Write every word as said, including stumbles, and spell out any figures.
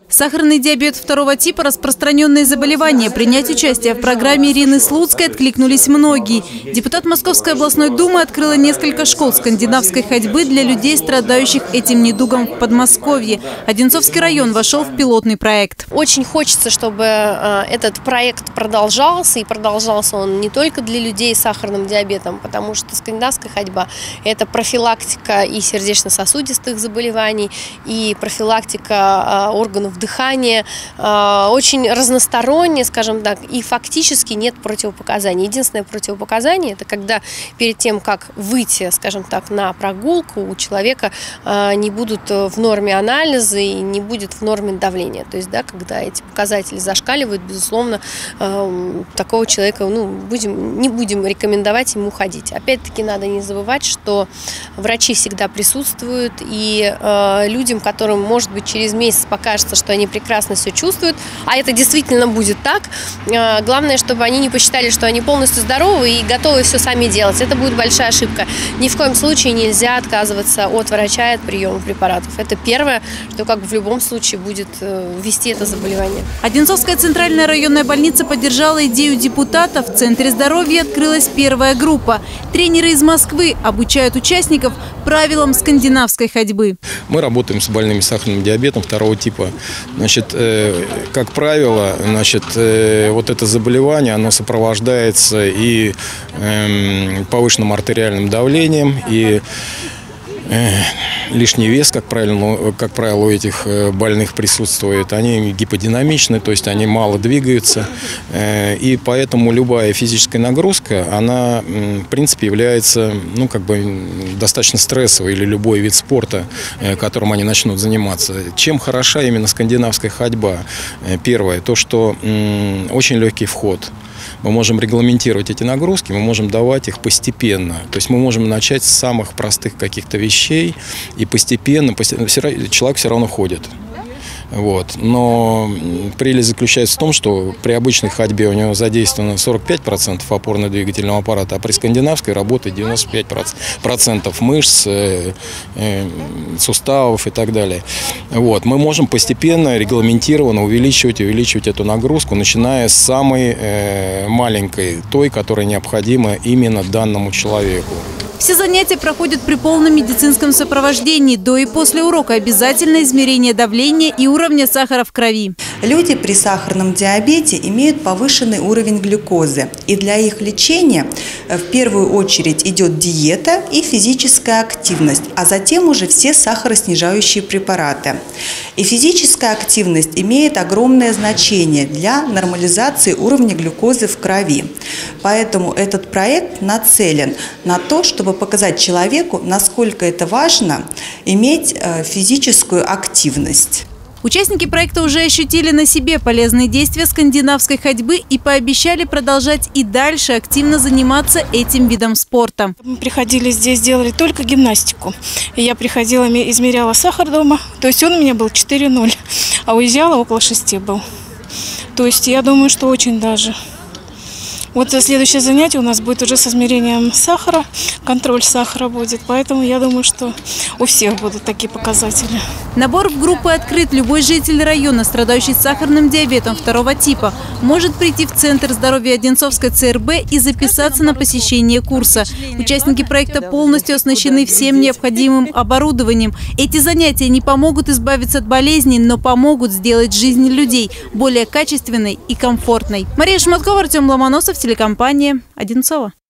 Сахарный диабет второго типа – распространенное заболевание. Принять участие в программе Ирины Слуцкой откликнулись многие. Депутат Московской областной думы открыла несколько школ скандинавской ходьбы для людей, страдающих этим недугом в Подмосковье. Одинцовский район вошел в пилотный проект. Очень хочется, чтобы этот проект продолжался. И продолжался он не только для людей с сахарным диабетом, потому что скандинавская ходьба – это профилактика и сердечно-сосудистых заболеваний, и профилактика органов дыхания, очень разностороннее, скажем так, и фактически нет противопоказаний. Единственное противопоказание – это когда перед тем, как выйти, скажем так, на прогулку, у человека не будут в норме анализы и не будет в норме давления. То есть, да, когда эти показатели зашкаливают, безусловно, такого человека ну, будем, не будем рекомендовать ему ходить. Опять-таки, надо не забывать, что врачи всегда присутствуют, и людям, которым, может быть, через месяц покажется, что они прекрасно все чувствуют, а это действительно будет так. Главное, чтобы они не посчитали, что они полностью здоровы и готовы все сами делать. Это будет большая ошибка. Ни в коем случае нельзя отказываться от врача и от приема препаратов. Это первое, что как бы в любом случае будет вести это заболевание. Одинцовская центральная районная больница поддержала идею депутатов. В Центре здоровья открылась первая группа. Тренеры из Москвы обучают участников правилам скандинавской ходьбы. Мы работаем с больными сахарным диабетом второго типа. Значит, э, как правило, значит, э, вот это заболевание, оно сопровождается и э, повышенным артериальным давлением, и э, лишний вес, как правило, как правило, у этих больных присутствует. Они гиподинамичны, то есть они мало двигаются. И поэтому любая физическая нагрузка, она, в принципе, является ну, как бы достаточно стрессовой, или любой вид спорта, которым они начнут заниматься. Чем хороша именно скандинавская ходьба? Первое, то, что очень легкий вход. Мы можем регламентировать эти нагрузки, мы можем давать их постепенно. То есть мы можем начать с самых простых каких-то вещей и постепенно, постепенно человек все равно ходит. Вот. Но прелесть заключается в том, что при обычной ходьбе у него задействовано сорок пять процентов опорно-двигательного аппарата, а при скандинавской работает девяносто пять процентов мышц, э, э, суставов и так далее. Вот. Мы можем постепенно, регламентированно увеличивать и увеличивать эту нагрузку, начиная с самой э, маленькой, той, которая необходима именно данному человеку. Все занятия проходят при полном медицинском сопровождении. До и после урока обязательно измерение давления и уровня сахара в крови. Люди при сахарном диабете имеют повышенный уровень глюкозы. И для их лечения в первую очередь идет диета и физическая активность, а затем уже все сахароснижающие препараты. И физическая активность имеет огромное значение для нормализации уровня глюкозы в крови. Поэтому этот проект нацелен на то, чтобы показать человеку, насколько это важно иметь физическую активность. Участники проекта уже ощутили на себе полезные действия скандинавской ходьбы и пообещали продолжать и дальше активно заниматься этим видом спорта. Мы приходили здесь, делали только гимнастику. И я приходила, измеряла сахар дома, то есть он у меня был четыре ноль, а уезжала около шести был. То есть я думаю, что очень даже. Вот следующее занятие у нас будет уже с измерением сахара, контроль сахара будет, поэтому я думаю, что у всех будут такие показатели. Набор в группы открыт. Любой житель района, страдающий сахарным диабетом второго типа, может прийти в Центр здоровья Одинцовской ЦРБ и записаться на посещение курса. Участники проекта полностью оснащены всем необходимым оборудованием. Эти занятия не помогут избавиться от болезней, но помогут сделать жизнь людей более качественной и комфортной. Мария Шматкова, Артем Ломоносов, телекомпания «Одинцово».